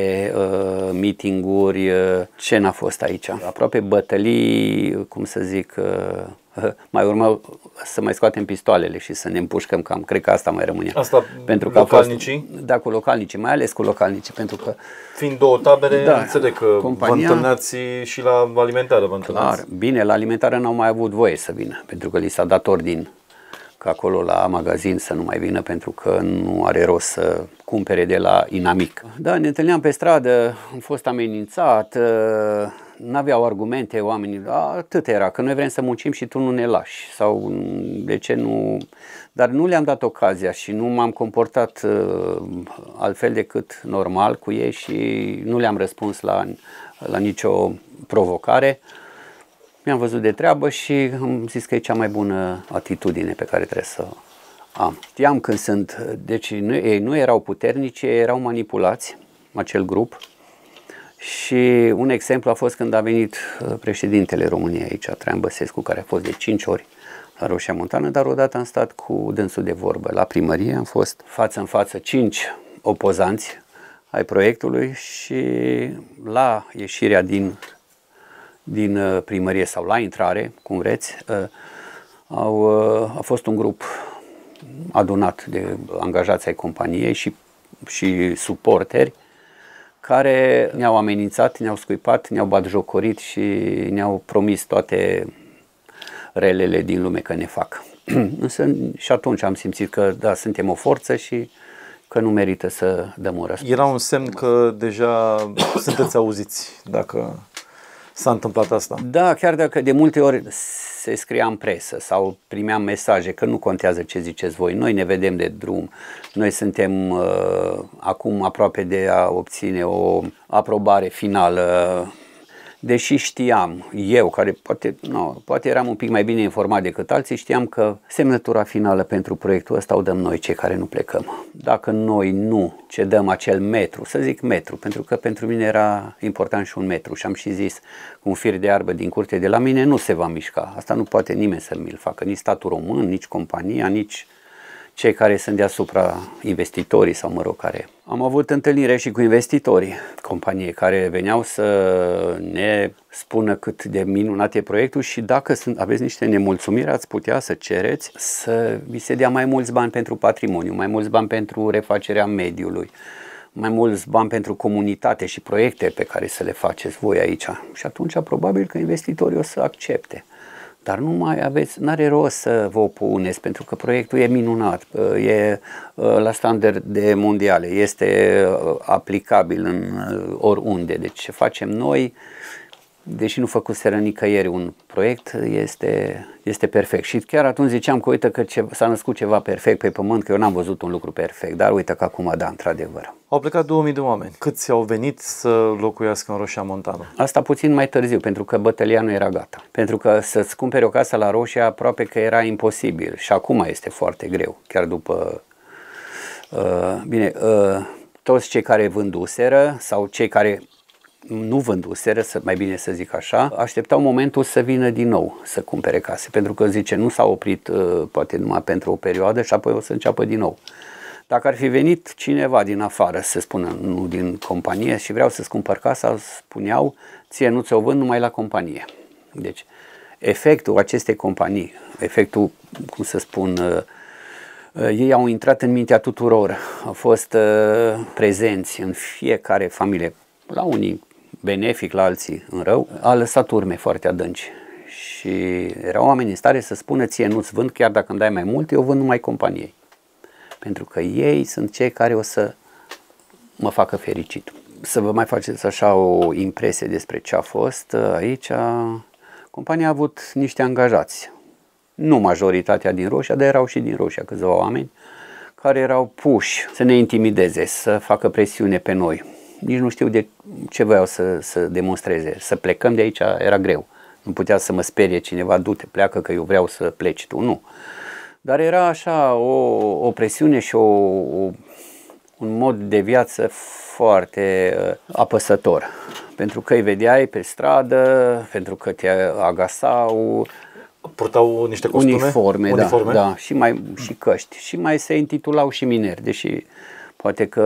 meeting-uri, ce n-a fost aici. Aproape bătălii, cum să zic, mai urmă să mai scoatem pistoalele și să ne împușcăm cam. Cred că asta mai rămânea. Asta pentru că localnicii? Da, cu localnicii, mai ales cu localnicii, pentru că... Fiind două tabere, da, înțeleg că compania, vă întâlnați și la alimentară, vă întâlnați. Clar, bine, la alimentară n-au mai avut voie să vină, pentru că li s-a dat ordin că acolo la magazin să nu mai vină, pentru că nu are rost să cumpere de la inamic. Da, ne întâlneam pe stradă, am fost amenințat, n-aveau argumente oamenii, atât era, că noi vrem să muncim și tu nu ne lași, sau de ce nu... Dar nu le-am dat ocazia și nu m-am comportat altfel decât normal cu ei și nu le-am răspuns la nicio provocare. Mi-am văzut de treabă și am zis că e cea mai bună atitudine pe care trebuie să am. Știam când sunt, deci ei nu erau puternici, ei erau manipulați, acel grup. Și un exemplu a fost când a venit președintele României aici, Traian Băsescu, care a fost de 5 ori la Roșia Montană, dar odată am stat cu dânsul de vorbă la primărie, am fost față în față 5 opozanți ai proiectului și la ieșirea din primărie sau la intrare, cum vreți, a fost un grup adunat de angajați ai companiei și suporteri care ne-au amenințat, ne-au scuipat, ne-au batjocorit și ne-au promis toate relele din lume că ne fac. Însă și atunci am simțit că da, suntem o forță și că nu merită să dăm un răspuns. Era un semn că deja sunteți auziți dacă s-a întâmplat asta. Da, chiar dacă de multe ori se scria în presă sau primeam mesaje că nu contează ce ziceți voi, noi ne vedem de drum, noi suntem acum aproape de a obține o aprobare finală, deși știam, eu care poate eram un pic mai bine informat decât alții, știam că semnătura finală pentru proiectul ăsta o dăm noi cei care nu plecăm. Dacă noi nu cedăm acel metru, să zic metru, pentru că pentru mine era important și un metru și am și zis, un fir de iarbă din curte de la mine nu se va mișca, asta nu poate nimeni să mi-l facă, nici statul român, nici compania, nici cei care sunt deasupra, investitorii sau mă rog care. Am avut întâlnire și cu investitorii companiei care veneau să ne spună cât de minunat e proiectul și dacă aveți niște nemulțumiri ați putea să cereți să vi se dea mai mulți bani pentru patrimoniu, mai mulți bani pentru refacerea mediului, mai mulți bani pentru comunitate și proiecte pe care să le faceți voi aici. Și atunci probabil că investitorii o să accepte. Dar nu mai aveți, n-are rost să vă opuneți, pentru că proiectul e minunat, e la standarde mondiale, este aplicabil în oriunde. Deci ce facem noi, deși nu făcuseră nicăieri un proiect, este perfect. Și chiar atunci ziceam că uite că s-a născut ceva perfect pe pământ, că eu n-am văzut un lucru perfect, dar uite că acum da, într-adevăr. Au plecat 2000 de oameni. Câți au venit să locuiască în Roșia Montană? Asta puțin mai târziu, pentru că bătălia nu era gata. Pentru că să-ți cumperi o casă la Roșia aproape că era imposibil și acum este foarte greu, chiar după... toți cei care vânduseră sau cei care nu vânduseră, mai bine să zic așa, așteptau momentul să vină din nou să cumpere case, pentru că zice nu s-a oprit poate numai pentru o perioadă și apoi o să înceapă din nou. Dacă ar fi venit cineva din afară, să spună, nu din companie, și vreau să-ți cumpăr casa, spuneau, ție nu ți-o vând numai la companie. Deci, efectul acestei companii, efectul, cum să spun, ei au intrat în mintea tuturor, au fost prezenți în fiecare familie, la unii benefic, la alții în rău, a lăsat urme foarte adânci. Și erau oameni în stare să spună, ție nu-ți vând, chiar dacă îmi dai mai mult, eu vând numai companiei. Pentru că ei sunt cei care o să mă facă fericit. Să vă mai faceți așa o impresie despre ce a fost aici. Compania a avut niște angajați, nu majoritatea din Roșia, dar erau și din Roșia câțiva oameni care erau puși să ne intimideze, să facă presiune pe noi. Nici nu știu de ce voiau să demonstreze. Să plecăm de aici era greu. Nu putea să mă sperie cineva, du-te, pleacă că eu vreau să pleci tu, nu. Dar era așa o presiune și un mod de viață foarte apăsător. Pentru că îi vedeai pe stradă, pentru că te agasau. Purtau niște costume? Uniforme. Da, și căști. Și mai se intitulau și mineri, deși Poate că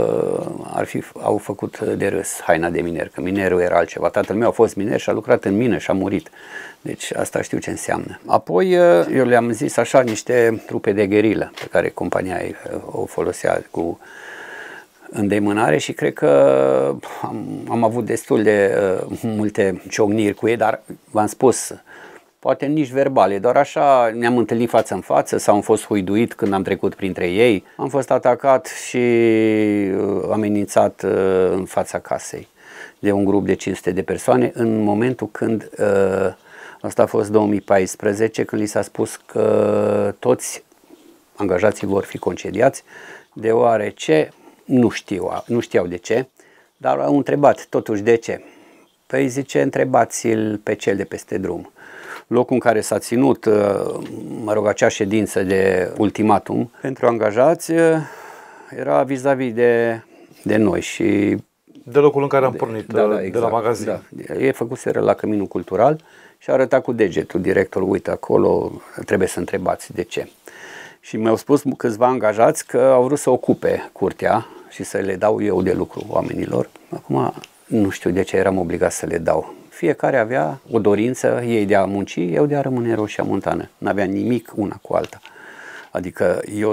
au făcut de râs haina de miner, că minerul era altceva. Tatăl meu a fost miner și a lucrat în mină și a murit. Deci asta știu ce înseamnă. Apoi eu le-am zis așa niște trupe de gherilă pe care compania o folosea cu îndemânare și cred că am avut destul de multe ciocniri cu ei, dar v-am spus, poate nici verbale, doar așa ne-am întâlnit față în față sau am fost huiduit când am trecut printre ei. Am fost atacat și amenințat în fața casei de un grup de 500 de persoane în momentul când, asta a fost 2014, când li s-a spus că toți angajații vor fi concediați, deoarece nu știau de ce, dar au întrebat totuși de ce. Păi zice, întrebați-l pe cel de peste drum. Locul în care s-a ținut, acea ședință de ultimatum pentru angajați era vis-a-vis de noi și de locul în care am pornit, exact, de la magazin. Da. Ei făcuseră la Căminul Cultural și a arătat cu degetul directorul, uite acolo, trebuie să întrebați de ce. Și mi-au spus câțiva angajați că au vrut să ocupe curtea și să le dau eu de lucru oamenilor. Acum nu știu de ce eram obligat să le dau. Fiecare avea o dorință, ei de a munci, eu de a rămâne în Roșia Montană. N-avea nimic una cu alta. Adică eu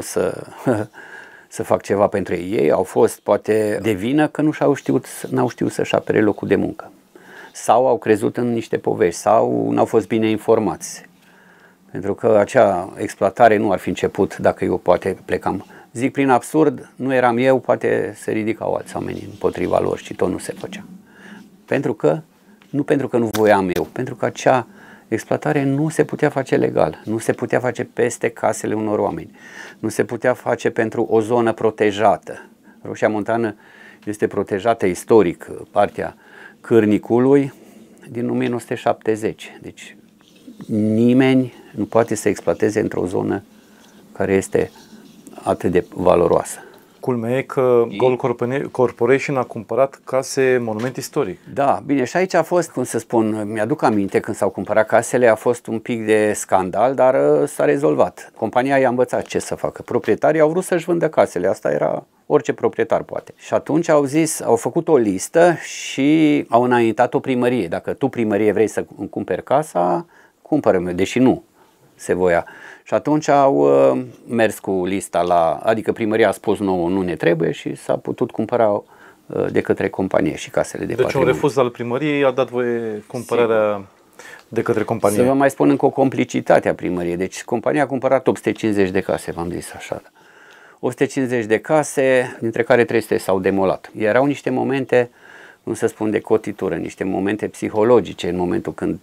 să fac ceva pentru ei. Ei au fost poate de vină că n-au știut să-și apere locul de muncă. Sau au crezut în niște povești, sau n-au fost bine informați. Pentru că acea exploatare nu ar fi început dacă eu poate plecam. Zic prin absurd, nu eram eu, poate se ridicau alți oameni împotriva lor și tot nu se făcea. Nu pentru că nu voiam eu, pentru că acea exploatare nu se putea face legal, nu se putea face peste casele unor oameni, nu se putea face pentru o zonă protejată. Roșia Montană este protejată istoric, partea Cârnicului din 1970, deci nimeni nu poate să exploateze într-o zonă care este atât de valoroasă. Culmea e că Gold Corporation a cumpărat case monument istoric. Da, bine, și aici a fost, cum să spun, mi-aduc aminte când s-au cumpărat casele, a fost un pic de scandal, dar s-a rezolvat. Compania i-a învățat ce să facă. Proprietarii au vrut să-și vândă casele, asta era orice proprietar poate. Și atunci au făcut o listă și au înaintat o primărie. Dacă tu primărie vrei să cumperi casa, cumpără-mi, deși nu se voia. Și atunci au mers cu lista adică primăria a spus nouă nu ne trebuie și s-a putut cumpăra de către companie și casele de patrimoniu. Deci un refuz al primăriei a dat voie cumpărarea de către companie. Să vă mai spun încă o complicitate a primăriei. Deci compania a cumpărat 850 de case, v-am zis așa. 850 de case, dintre care 300 s-au demolat. Erau niște momente, cum să spun, de cotitură, niște momente psihologice. În momentul când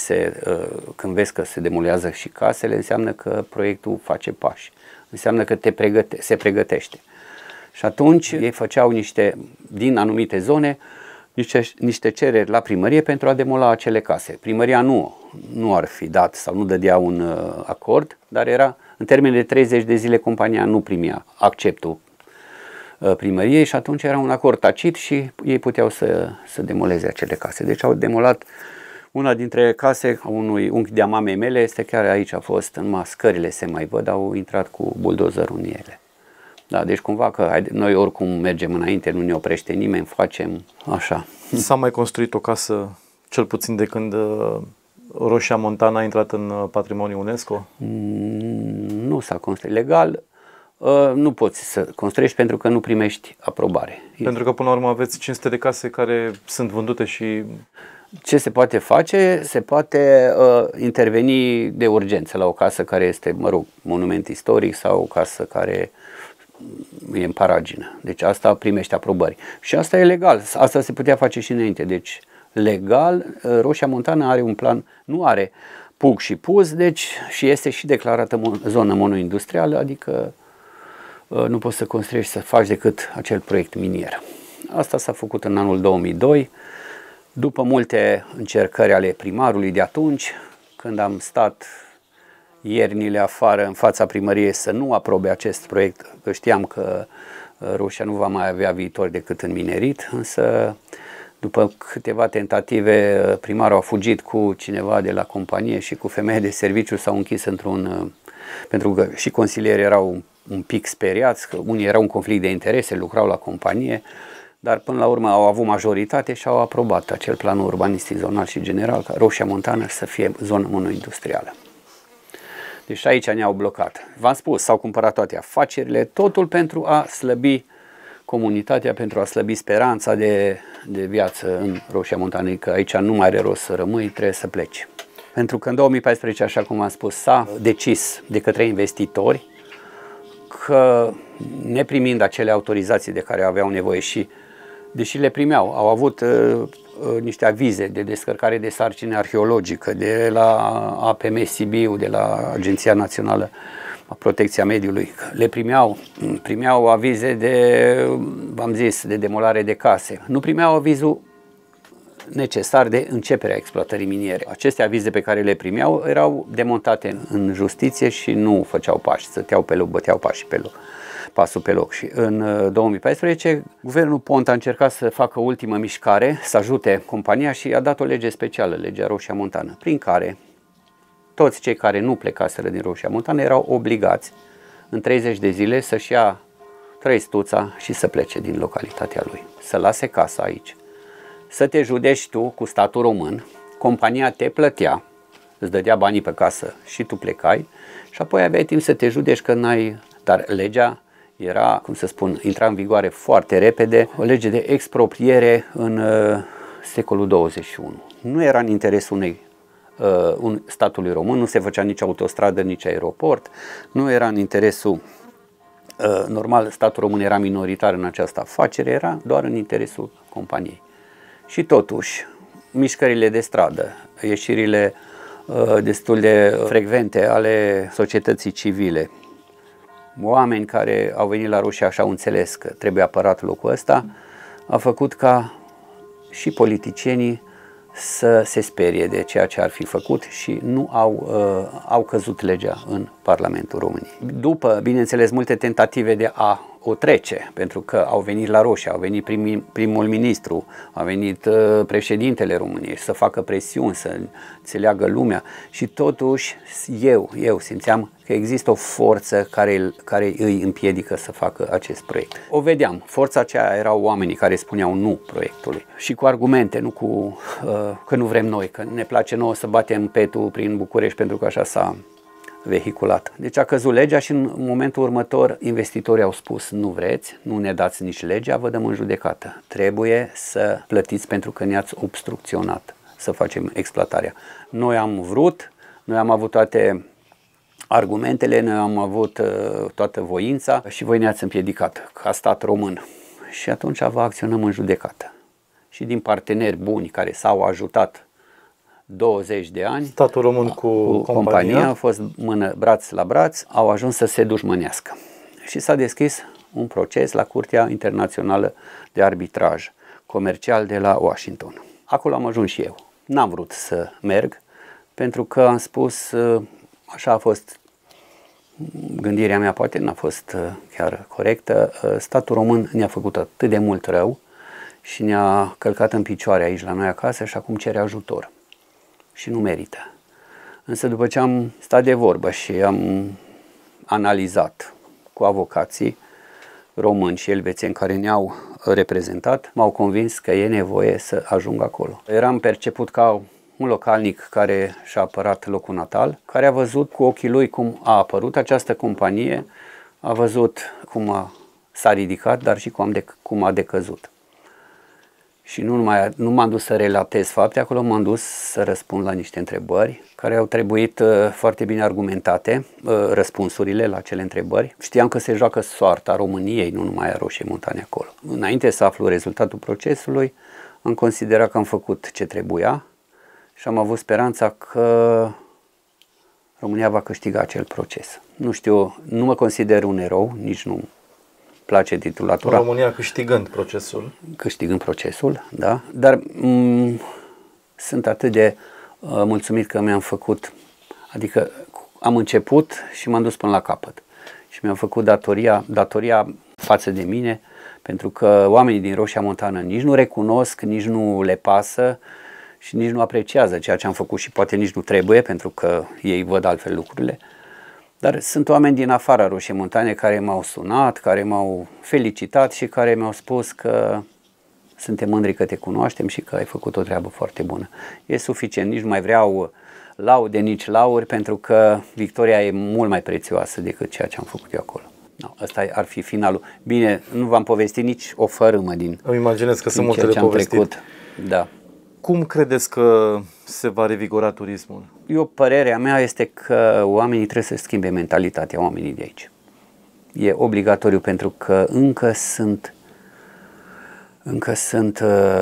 când vezi că se demolează și casele, înseamnă că proiectul face pași. Înseamnă că se pregătește. Și atunci ei făceau din anumite zone, niște cereri la primărie pentru a demola acele case. Primăria nu ar fi dat sau nu dădea un acord, dar era în termen de 30 de zile compania nu primea acceptul primăriei și atunci era un acord tacit și ei puteau să demoleze acele case. Deci au demolat una dintre case a unui unchi de-a mamei mele, este chiar aici, a fost, în scările se mai văd, au intrat cu buldozerul în ele. Da, deci cumva că noi oricum mergem înainte, nu ne oprește nimeni, facem așa. S-a mai construit o casă, cel puțin de când Roșia Montană a intrat în patrimoniul UNESCO? Nu s-a construit legal. Nu poți să construiești pentru că nu primești aprobare. Pentru că până la urmă aveți 500 de case care sunt vândute și... Ce se poate face? Se poate interveni de urgență la o casă care este, monument istoric sau o casă care e în paragină. Deci asta primește aprobări. Și asta e legal. Asta se putea face și înainte. Deci legal, Roșia Montană are un plan, nu are PUC și PUZ, deci și este și declarată zonă monoindustrială, adică nu poți să construiești, să faci decât acel proiect minier. Asta s-a făcut în anul 2002, după multe încercări ale primarului de atunci, când am stat iernile afară în fața primăriei să nu aprobe acest proiect, că știam că Roșia nu va mai avea viitor decât în minerit, însă după câteva tentative, primarul a fugit cu cineva de la companie și cu femeia de serviciu s-au închis pentru că și consilierii erau un pic speriați, că unii erau în conflict de interese, lucrau la companie, dar până la urmă au avut majoritate și au aprobat acel plan urbanistic zonal și general ca Roșia Montană să fie zonă monoindustrială. Deci aici ne-au blocat. V-am spus, s-au cumpărat toate afacerile, totul pentru a slăbi comunitatea, pentru a slăbi speranța de viață în Roșia Montană, că aici nu mai are rost să rămâi, trebuie să pleci. Pentru că în 2014, așa cum am spus, s-a decis de către investitori că, neprimind acele autorizații de care aveau nevoie și, deși le primeau, au avut niște avize de descărcare de sarcină arheologică de la APM Sibiu, de la Agenția Națională a Protecția Mediului, le primeau avize de demolare de case. Nu primeau avizul necesar de începerea exploatării miniere. Aceste avize pe care le primeau erau demontate în justiție și nu făceau pași, stăteau pe loc, băteau pasul pe loc. Și în 2014, guvernul Ponta a încercat să facă ultimă mișcare, să ajute compania și a dat o lege specială, legea Roșia Montană, prin care toți cei care nu plecaseră din Roșia Montană erau obligați în 30 de zile să-și ia trăistuța și să plece din localitatea lui, să lase casa aici, să te judești tu cu statul român, compania te plătea, îți dădea banii pe casă și tu plecai și apoi aveai timp să te judești că n-ai, dar legea era, cum să spun, intra în vigoare foarte repede, o lege de expropriere în secolul 21. Nu era în interesul statului român, nu se făcea nici autostradă, nici aeroport, nu era în interesul normal, statul român era minoritar în această afacere, era doar în interesul companiei. Și totuși, mișcările de stradă, ieșirile destul de frecvente ale societății civile, oameni care au venit la Roșia și au înțeles că trebuie apărat locul ăsta, a făcut ca și politicienii să se sperie de ceea ce ar fi făcut și nu au căzut legea în Parlamentul României. După, bineînțeles, multe tentative de a o trece, pentru că au venit la Roșia, au venit primul ministru, a venit președintele României să facă presiuni, să înțeleagă lumea și totuși eu simțeam că există o forță care îi împiedică să facă acest proiect. O vedeam, forța aceea erau oamenii care spuneau nu proiectului și cu argumente, nu cu că nu vrem noi, că ne place nouă să batem petul prin București pentru că așa s-a vehiculat. Deci a căzut legea și în momentul următor investitorii au spus nu vreți, nu ne dați nici legea, vă dăm în judecată. Trebuie să plătiți pentru că ne-ați obstrucționat să facem exploatarea. Noi am vrut, noi am avut toate argumentele, noi am avut toată voința și voi ne-ați împiedicat ca stat român. Și atunci vă acționăm în judecată. Și din parteneri buni care s-au ajutat 20 de ani, statul român cu compania a fost braț la braț, au ajuns să se dușmănească. Și s-a deschis un proces la Curtea Internațională de Arbitraj Comercial de la Washington. Acolo am ajuns și eu. N-am vrut să merg pentru că am spus, așa a fost gândirea mea, poate n-a fost chiar corectă, statul român ne-a făcut atât de mult rău și ne-a călcat în picioare aici la noi acasă și acum cere ajutor. Și nu merită. Însă după ce am stat de vorbă și am analizat cu avocații români și elvețieni care ne-au reprezentat, m-au convins că e nevoie să ajung acolo. Eram perceput ca un localnic care și-a apărat locul natal, care a văzut cu ochii lui cum a apărut această companie, a văzut cum s-a ridicat, dar și cum a decăzut. Și nu m-am dus să relatez fapte, acolo m-am dus să răspund la niște întrebări care au trebuit foarte bine argumentate, răspunsurile la acele întrebări. Știam că se joacă soarta României, nu numai a Roșiei Montane acolo. Înainte să aflu rezultatul procesului, am considerat că am făcut ce trebuia și am avut speranța că România va câștiga acel proces. Nu știu, nu mă consider un erou, nici nu place titulatura. România câștigând procesul. Câștigând procesul, da. Dar sunt atât de mulțumit că mi-am făcut, adică am început și m-am dus până la capăt. Și mi-am făcut datoria față de mine, pentru că oamenii din Roșia Montană nici nu recunosc, nici nu le pasă și nici nu apreciază ceea ce am făcut și poate nici nu trebuie, pentru că ei văd altfel lucrurile. Dar sunt oameni din afara Roșiei Montane care m-au sunat, care m-au felicitat și care mi-au spus că suntem mândri că te cunoaștem și că ai făcut o treabă foarte bună. E suficient, nici nu mai vreau laude, nici lauri, pentru că victoria e mult mai prețioasă decât ceea ce am făcut eu acolo. No, ăsta ar fi finalul. Bine, nu v-am povestit nici o fărâmă din. Îmi imaginez că sunt multe de povestit. Trecut. Da. Cum credeți că se va revigora turismul? Părerea mea este că oamenii trebuie să schimbe mentalitatea oamenii de aici. E obligatoriu pentru că încă sunt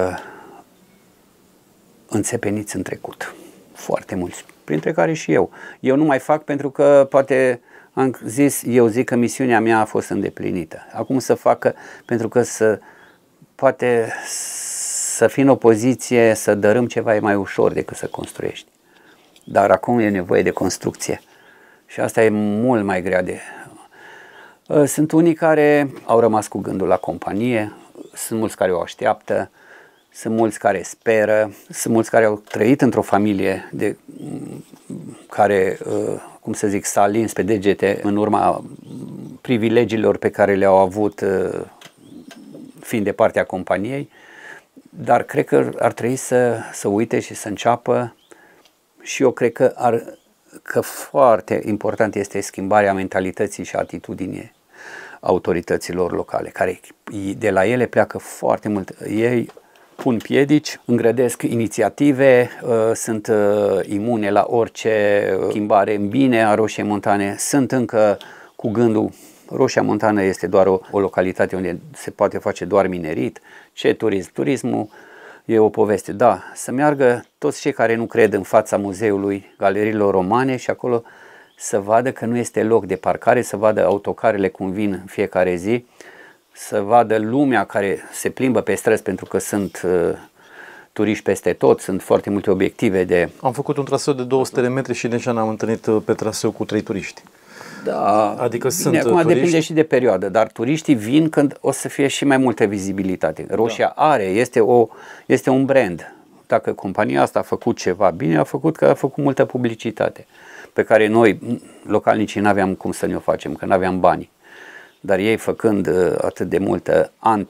înțepeniți în trecut. Foarte mulți, printre care și eu. Eu nu mai fac pentru că poate eu zic că misiunea mea a fost îndeplinită. Acum să facă pentru că poate să fii în opoziție, să dărâm ceva e mai ușor decât să construiești. Dar acum e nevoie de construcție și asta e mult mai grea de. Sunt unii care au rămas cu gândul la companie, sunt mulți care o așteaptă, sunt mulți care speră, sunt mulți care au trăit într-o familie care, cum să zic, s-a lins pe degete în urma privilegiilor pe care le-au avut fiind de partea companiei, dar cred că ar trebui să uite și să înceapă și eu cred că foarte important este schimbarea mentalității și atitudinii autorităților locale, care de la ele pleacă foarte mult. Ei pun piedici, îngrădesc inițiative, sunt imune la orice schimbare în bine a Roșiei Montane, sunt încă cu gândul Roșia Montană este doar o localitate unde se poate face doar minerit. Ce turism? Turismul e o poveste, da, să meargă toți cei care nu cred în fața muzeului galeriilor romane și acolo să vadă că nu este loc de parcare, să vadă autocarele cum vin în fiecare zi, să vadă lumea care se plimbă pe străzi pentru că sunt turiști peste tot, sunt foarte multe obiective de. Am făcut un traseu de 200 de metri și deja ne-am întâlnit pe traseu cu 3 turiști. Da, adică bine, sunt acum turiști. Depinde și de perioadă, dar turiștii vin când o să fie și mai multă vizibilitate. Roșia are, este un brand. Dacă compania asta a făcut ceva bine, a făcut că a făcut multă publicitate, pe care noi, localnicii, n-aveam cum să ne o facem, că n-aveam bani. Dar ei, făcând atât de multă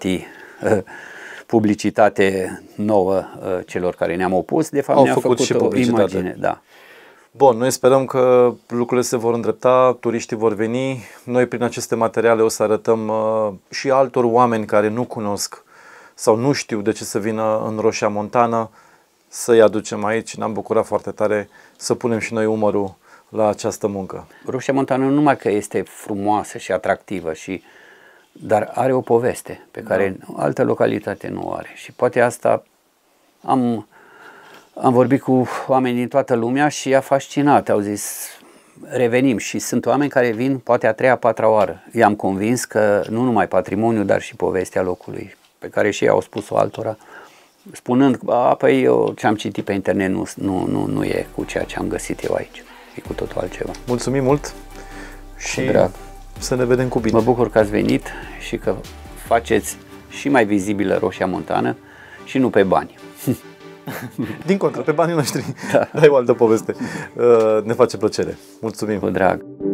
publicitate nouă celor care ne-am opus, de fapt ne-au făcut și o imagine. Da. Bun, noi sperăm că lucrurile se vor îndrepta, turiștii vor veni. Noi prin aceste materiale o să arătăm și altor oameni care nu cunosc sau nu știu de ce să vină în Roșia Montană, să-i aducem aici. Ne-am bucurat foarte tare să punem și noi umărul la această muncă. Roșia Montană nu numai că este frumoasă și atractivă, dar are o poveste pe care altă localitate nu o are. Și poate asta am vorbit cu oameni din toată lumea și i-a fascinat. Au zis, revenim, și sunt oameni care vin poate a treia, a patra oară. I-am convins că nu numai patrimoniu, dar și povestea locului, pe care și ei au spus-o altora, spunând, păi eu ce am citit pe internet nu e cu ceea ce am găsit eu aici. E cu totul altceva. Mulțumim mult și să ne vedem cu bine. Mă bucur că ați venit și că faceți și mai vizibilă Roșia Montană și nu pe bani. Din contră, pe banii noștri. Da. E o altă poveste. Ne face plăcere. Mulțumim. Cu drag.